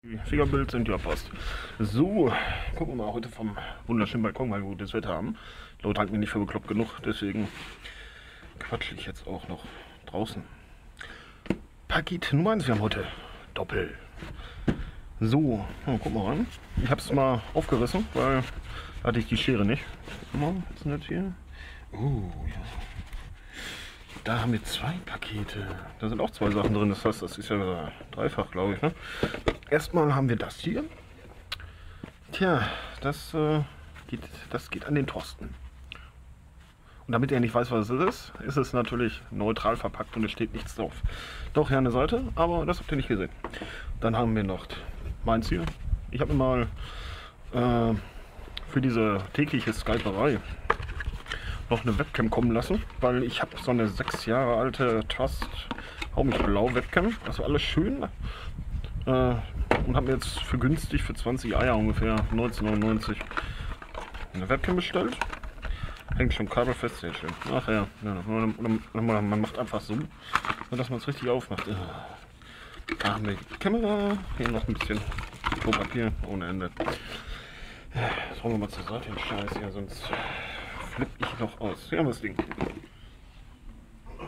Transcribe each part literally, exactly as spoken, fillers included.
Die Fingerbild sind ja passt. So, gucken wir mal heute vom wunderschönen Balkon, weil wir gutes Wetter haben. Leute halten mich nicht für bekloppt genug, deswegen quatsche ich jetzt auch noch draußen. Paket Nummer eins, wir haben heute Doppel. So, ja, guck mal ran. Ich habe es mal aufgerissen, weil da hatte ich die Schere nicht. Guck mal, was ist denn das hier? Oh, ja. Da haben wir zwei Pakete. Da sind auch zwei Sachen drin. Das heißt, das ist ja dreifach, glaube ich. Ne? Erstmal haben wir das hier. Tja, das, äh, geht, das geht an den Thorsten. Und damit er nicht weiß, was es ist, ist es natürlich neutral verpackt und es steht nichts drauf. Doch hier an der Seite, aber das habt ihr nicht gesehen. Dann haben wir noch meins hier. Ich habe mir mal äh, für diese tägliche Skyperei noch eine Webcam kommen lassen, weil ich habe so eine sechs Jahre alte Trust Hau mich blau Webcam, das war alles schön, äh, und habe mir jetzt für günstig für zwanzig Eier ungefähr neunzehnhundertneunundneunzig eine Webcam bestellt. Hängt schon kabelfest, sehr schön. Ach ja, ja man, man macht einfach so, dass man es richtig aufmacht. Da haben wir die Kamera, hier noch ein bisschen Klopapier ohne Ende. Das rollen wir mal zur Seite, den Scheiß hier, sonst flippe ich noch aus. Hier haben wir das Ding. Da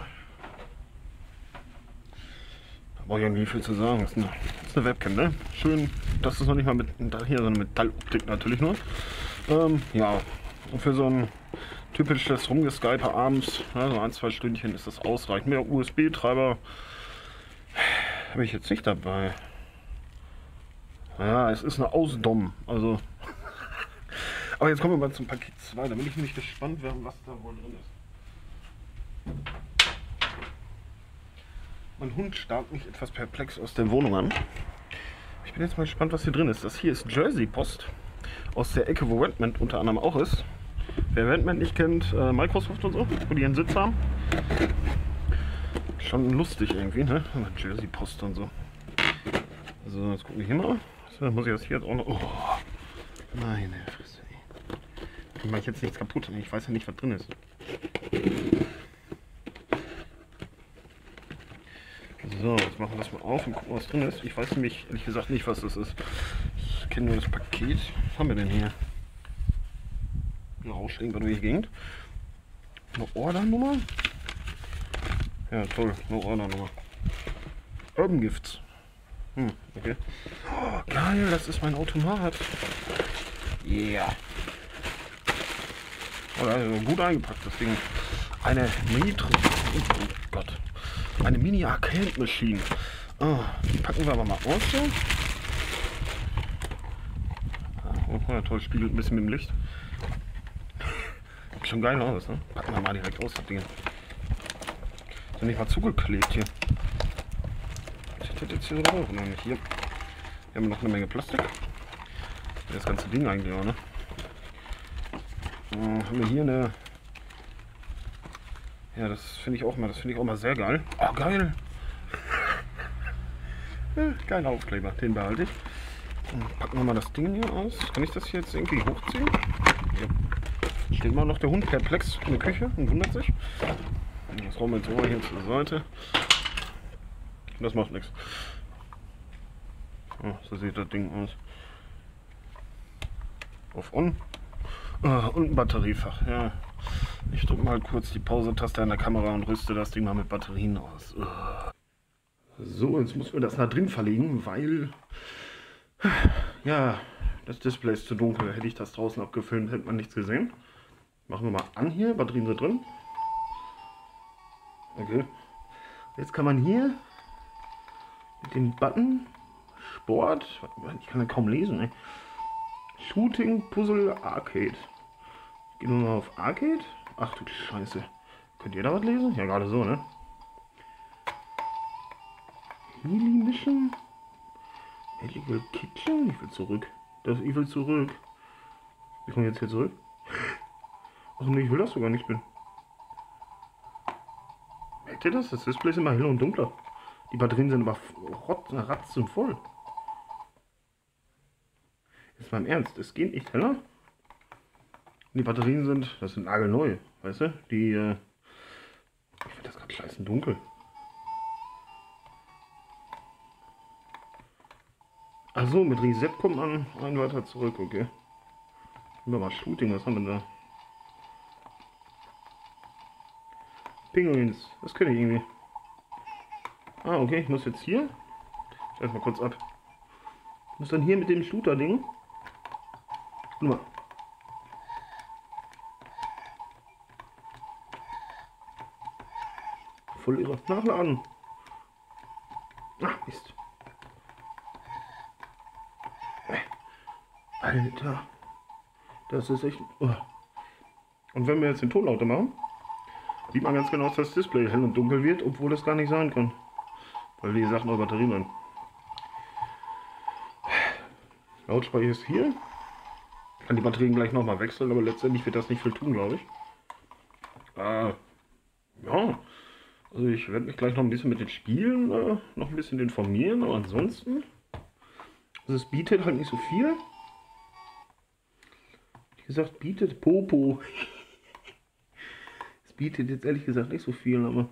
brauche ich ja nie viel zu sagen. Das ist eine, das ist eine Webcam, ne? Schön, das ist noch nicht mal mit hier so eine Metalloptik natürlich nur. Ähm, ja, und für so ein typisches Rumgeskype abends, ja, so ein, zwei Stündchen ist das ausreichend. Mehr U S B-Treiber habe ich jetzt nicht dabei. Ja, es ist eine Ausdom, also. Aber jetzt kommen wir mal zum Paket zwei, da bin ich nämlich gespannt, was da wohl drin ist. Mein Hund starrt mich etwas perplex aus der Wohnung an. Ich bin jetzt mal gespannt, was hier drin ist. Das hier ist Jersey Post aus der Ecke, wo Redmond unter anderem auch ist. Wer Redmond nicht kennt, äh, Microsoft und so, wo die ihren Sitz haben. Schon lustig irgendwie, ne? Jersey Post und so. Also, jetzt gucken wir hier mal. So, muss ich das hier jetzt auch noch. Oh, meine Fresse. Ich mache jetzt nichts kaputt, ich weiß ja nicht, was drin ist. So, jetzt machen wir das mal auf und gucken, was drin ist. Ich weiß nämlich ehrlich gesagt nicht, was das ist. Ich kenne nur das Paket. Was haben wir denn hier? Eine Ausstellung durch die Gegend. Eine Ordernummer? Ja, toll, eine Ordernummer. Urban Gifts. Hm, okay. Oh, geil, das ist mein Automat. Yeah. Also gut eingepackt, das Ding. Eine Mini, oh Gott, eine Mini Arcade Machine. Oh, die packen wir aber mal aus so. Oh, ja, toll, spiegelt ein bisschen mit dem Licht. Sieht schon geil aus, ne? Packen wir mal direkt aus, das Ding. Ist ja nicht mal zugeklebt hier. Was steht jetzt hier so drauf? Nein, nicht hier. Hier haben wir noch eine Menge Plastik. Das ganze Ding eigentlich auch, ne? Haben wir hier eine. Ja, das finde ich auch mal, das finde ich auch mal sehr geil. Oh, geil! Ja, geiler Aufkleber, den behalte ich. Und packen wir mal das Ding hier aus. Kann ich das hier jetzt irgendwie hochziehen? Ja. Steht mal noch der Hund perplex in der Küche und wundert sich. Das rollen wir jetzt mal hier zur Seite. Das macht nichts. Oh, so sieht das Ding aus. Auf On. Uh, und ein Batteriefach, ja. Ich drücke mal kurz die Pause-Taste an der Kamera und rüste das Ding mal mit Batterien aus. Uh. So, jetzt müssen wir das da drin verlegen, weil ja, das Display ist zu dunkel. Hätte ich das draußen abgefilmt, hätte man nichts gesehen. Machen wir mal an hier, Batterien sind drin. Okay. Jetzt kann man hier mit dem Button Sport, ich kann ja kaum lesen, ey. Shooting Puzzle Arcade. Gehen wir mal auf Arcade. Ach du Scheiße. Könnt ihr da was lesen? Ja, gerade so, ne? Healy Mission. Illegal Kitchen. Ich will zurück. Das, ich will zurück. Ich komme jetzt hier zurück. Ach nee, ich will das sogar nicht bin. Merkt ihr das? Das Display ist immer heller und dunkler. Die Batterien sind aber ratz und voll. Jetzt mal im Ernst, es geht nicht heller. Die Batterien sind, das sind nagelneu, weißt du? Die, äh, ich finde das gerade scheißen dunkel. Achso, mit Reset kommt man ein weiter zurück, okay. Nehmen wir mal Shooting, was haben wir da? Pinguins, das kann ich irgendwie. Ah, okay, ich muss jetzt hier. Ich schalte mal kurz ab. Ich muss dann hier mit dem Shooter-Ding. Guck mal. Voll irre. Nachladen. Ach, Mist. Alter. Das ist echt... Oh. Und wenn wir jetzt den Ton lauter machen, sieht man ganz genau, dass das Display hell und dunkel wird, obwohl das gar nicht sein kann. Weil wie gesagt, neue Batterien drin. Lautsprecher ist hier. Ich kann die Batterien gleich nochmal wechseln, aber letztendlich wird das nicht viel tun, glaube ich. Äh, ja. Also ich werde mich gleich noch ein bisschen mit den Spielen äh, noch ein bisschen informieren, aber ansonsten... Also es bietet halt nicht so viel. Wie gesagt, bietet Popo. Es bietet jetzt ehrlich gesagt nicht so viel, aber...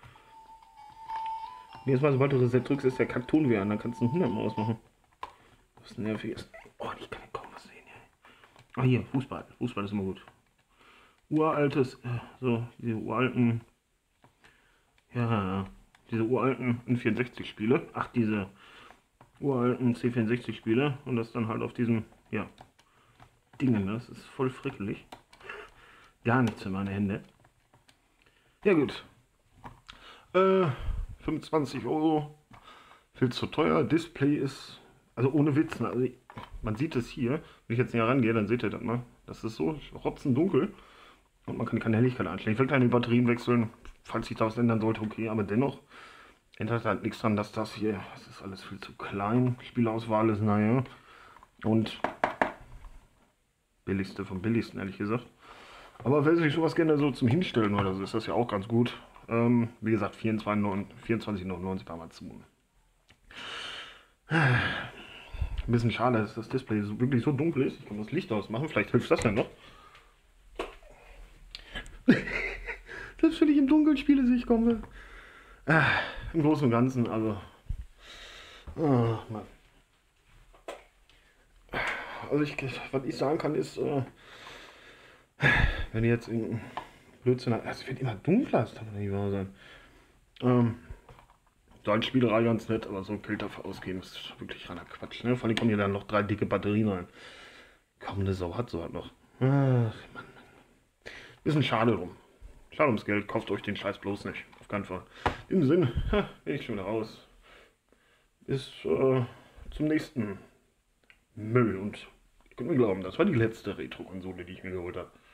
Jetzt mal, sobald du Reset drückst, ist der Kackton wieder an, dann kannst du einen hundert Mal ausmachen. Was nervig ist. Oh, ich kann kaum was sehen hier. Ah, hier, Fußball. Fußball ist immer gut. Uraltes, äh, so, diese uralten... Ja, diese uralten N vierundsechzig Spiele. Ach, diese uralten C vierundsechzig Spiele. Und das dann halt auf diesem, ja, Dingen. Das ist voll frickelig. Gar nichts für meine Hände. Ja, gut. Äh, fünfundzwanzig Euro. Viel zu teuer. Display ist, also ohne Witz, also man sieht es hier. Wenn ich jetzt näher rangehe, dann seht ihr das mal. Das ist so rotzendunkel. Und man kann keine Helligkeit einstellen. Ich will keine Batterien wechseln, falls sich da was ändern sollte, okay. Aber dennoch ändert halt nichts daran, dass das hier, das ist alles viel zu klein. Spielauswahl ist, naja. Und billigste vom billigsten, ehrlich gesagt. Aber wer sich sowas gerne so zum Hinstellen oder so, ist das ja auch ganz gut. Ähm, wie gesagt, vierundzwanzig neunundneunzig bei Amazon. Ein bisschen schade, dass das Display so, wirklich so dunkel ist. Ich kann das Licht ausmachen, vielleicht hilft das dann noch. Selbst wenn ich im Dunkeln spiele, sehe ich komme. Äh, Im Großen und Ganzen, also. Oh, Mann. Also ich, was ich sagen kann ist, äh, wenn ihr jetzt irgendein Blödsinn habt, also es wird immer dunkler, das kann doch nicht wahr sein. Ähm, so als Spielerei ganz nett, aber so Geld dafür ausgeben ist wirklich reiner Quatsch. Ne? Vor allem kommen hier dann noch drei dicke Batterien rein. Kaum eine Sau hat so halt noch. Ach, Mann, Mann. Bisschen schade drum. Schade ums Geld, kauft euch den Scheiß bloß nicht. Auf keinen Fall. Im Sinne, ha, bin ich schon wieder raus. Bis äh, zum nächsten Müll. Und ihr könnt mir glauben, das war die letzte Retro-Konsole, die ich mir geholt habe.